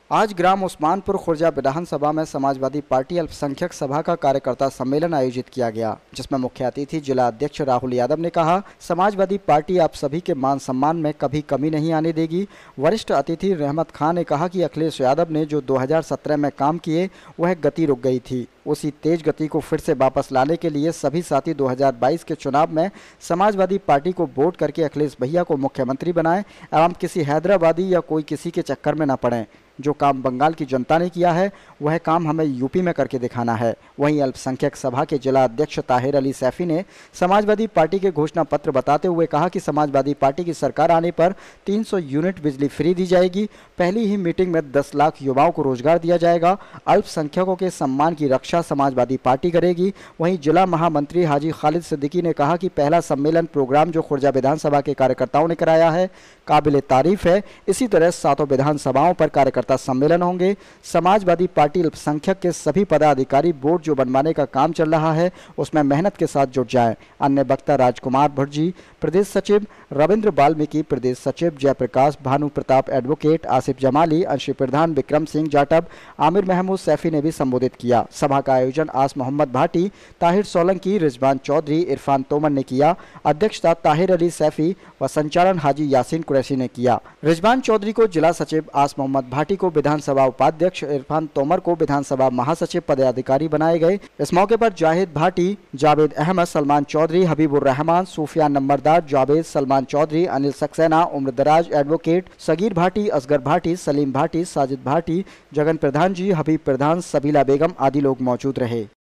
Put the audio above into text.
आज ग्राम उस्मानपुर खुर्जा विधानसभा में समाजवादी पार्टी अल्पसंख्यक सभा का कार्यकर्ता सम्मेलन आयोजित किया गया, जिसमें मुख्य अतिथि जिला अध्यक्ष राहुल यादव ने कहा, समाजवादी पार्टी आप सभी के मान सम्मान में कभी कमी नहीं आने देगी। वरिष्ठ अतिथि रहमत खान ने कहा कि अखिलेश यादव ने जो 2017 में काम किए वह गति रुक गई थी, उसी तेज गति को फिर से वापस लाने के लिए सभी साथी 2022 के चुनाव में समाजवादी पार्टी को वोट करके अखिलेश भैया को मुख्यमंत्री बनाएं एवं किसी हैदराबादी या कोई किसी के चक्कर में न पड़ें। जो काम बंगाल की जनता ने किया है वह काम हमें यूपी में करके दिखाना है। वहीं अल्पसंख्यक सभा के जिला अध्यक्ष ताहिर अली सैफी ने समाजवादी पार्टी के घोषणा पत्र बताते हुए कहा कि समाजवादी पार्टी की सरकार आने पर 300 यूनिट बिजली फ्री दी जाएगी। पहली ही मीटिंग में 10 लाख युवाओं को रोजगार दिया जाएगा। अल्पसंख्यकों के सम्मान की रक्षा समाजवादी पार्टी करेगी। वहीं जिला महामंत्री हाजी खालिद सिद्दीकी ने कहा कि पहला सम्मेलन प्रोग्राम जो खुर्जा विधानसभा के कार्यकर्ताओं ने कराया है काबिले तारीफ है। इसी तरह 7 विधानसभाओं पर कार्यकर्ता सम्मेलन होंगे। समाजवादी पार्टी अल्पसंख्यक के सभी पदाधिकारी बोर्ड जो बनवाने का काम चल रहा है उसमें मेहनत के साथ जुट जाएं। अन्य वक्ता राजकुमार भट्टजी, प्रदेश सचिव रविंद्र वाल्मीकि, प्रदेश सचिव जयप्रकाश, भानु प्रताप एडवोकेट, आसिफ जमाली, अंशी प्रधान, विक्रम सिंह जाटव, आमिर महमूद सैफी ने भी संबोधित किया। सभा का आयोजन आस मोहम्मद भाटी, ताहिर सोलंकी, रिजवान चौधरी, इरफान तोमर ने किया। अध्यक्षता ताहिर अली सैफी व संचालन हाजी यासीन कुरैशी ने किया। रिजवान चौधरी को जिला सचिव, आस मोहम्मद भाटी को विधानसभा उपाध्यक्ष, इरफान तोमर को विधानसभा महासचिव पदाधिकारी बनाए गए। इस मौके पर जाहिद भाटी, जावेद अहमद, सलमान चौधरी, हबीबुर रहमान, सूफियान नंबरदार, जावेद, सलमान चौधरी, अनिल सक्सेना, उम्र दराज एडवोकेट, सगीर भाटी, असगर भाटी, सलीम भाटी, साजिद भाटी, जगन प्रधान जी, हबीब प्रधान, सबीला बेगम आदि लोग मौजूद रहे।